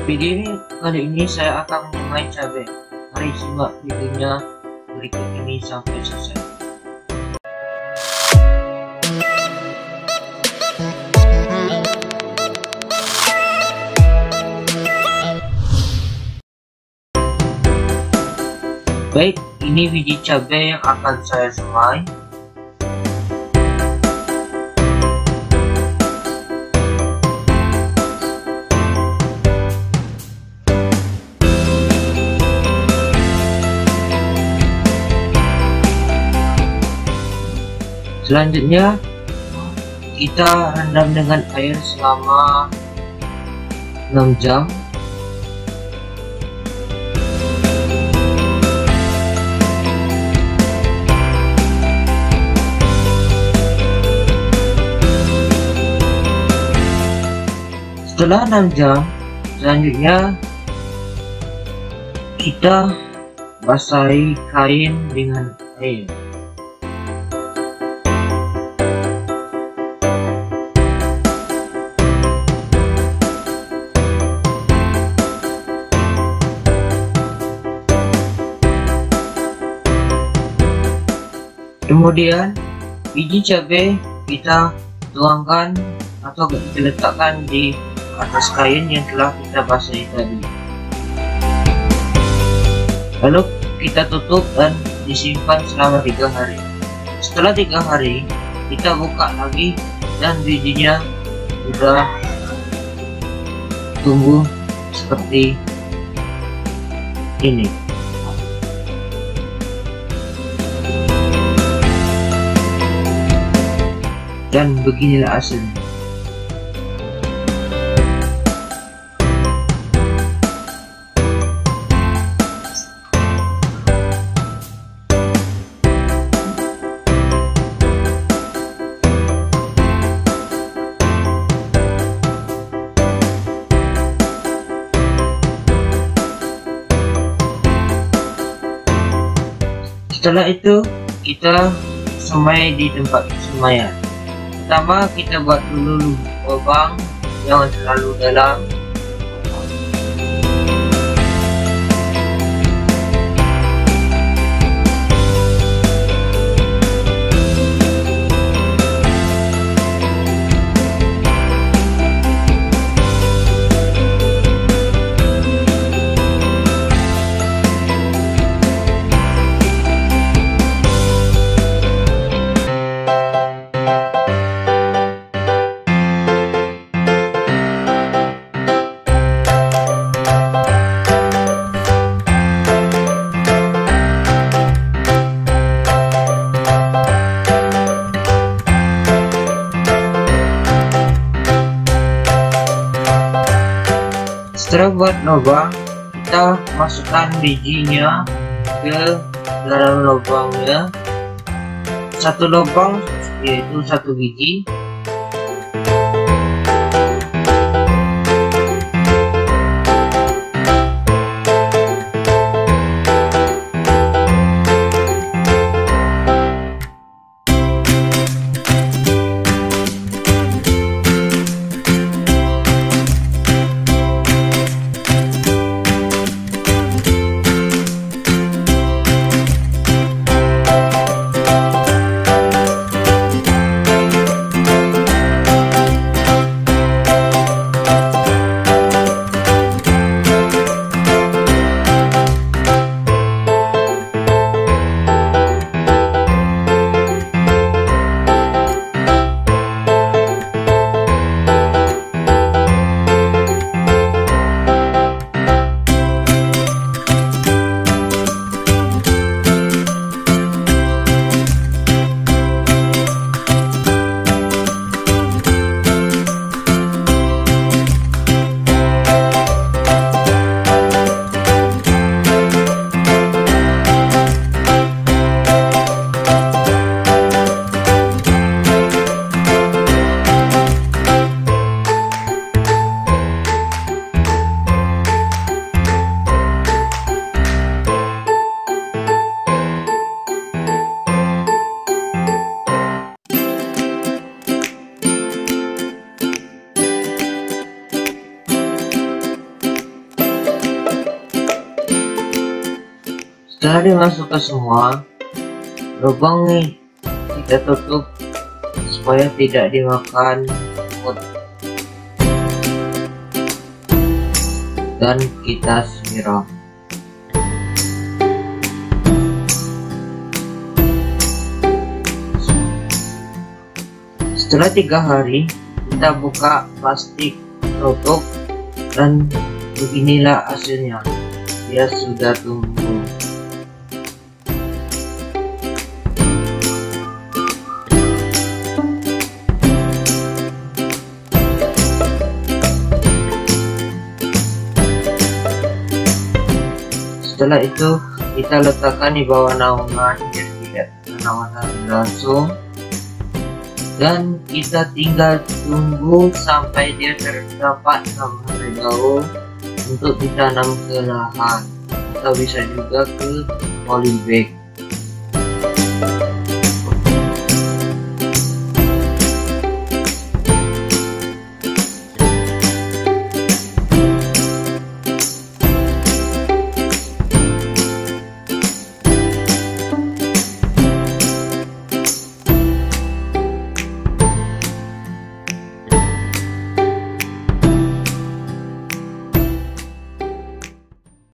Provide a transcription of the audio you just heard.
Video ini kali ini saya akan bermain cabai. Mari simak videonya berikut ini sampai selesai. Baik, ini biji cabai yang akan saya semai. Selanjutnya kita rendam dengan air selama 6 jam. Setelah 6 jam, selanjutnya kita basahi kain dengan air. Kemudian biji cabai kita tuangkan atau kita letakkan di atas kain yang telah kita basahi tadi. Lalu kita tutup dan disimpan selama 3 hari. Setelah 3 hari kita buka lagi dan bijinya sudah tumbuh seperti ini. Dan beginilah hasilnya. Setelah itu kita semai di tempat semaian. Pertama kita buat dulu lubang, jangan terlalu dalam. Setelah buat lubang, kita masukkan bijinya ke dalam lubangnya. Satu lubang yaitu 1 biji. Setelah dimasuk ke semua lubang nih, kita tutup supaya tidak dimakan semut, dan kita siram. Setelah 3 hari kita buka plastik tutup, dan beginilah hasilnya. Dia sudah tumbuh. Setelah itu kita letakkan di bawah naungan biar tidak kena matahari langsung, dan kita tinggal tunggu sampai dia terdapat 6 hari daun untuk ditanam ke lahan, atau bisa juga ke polybag.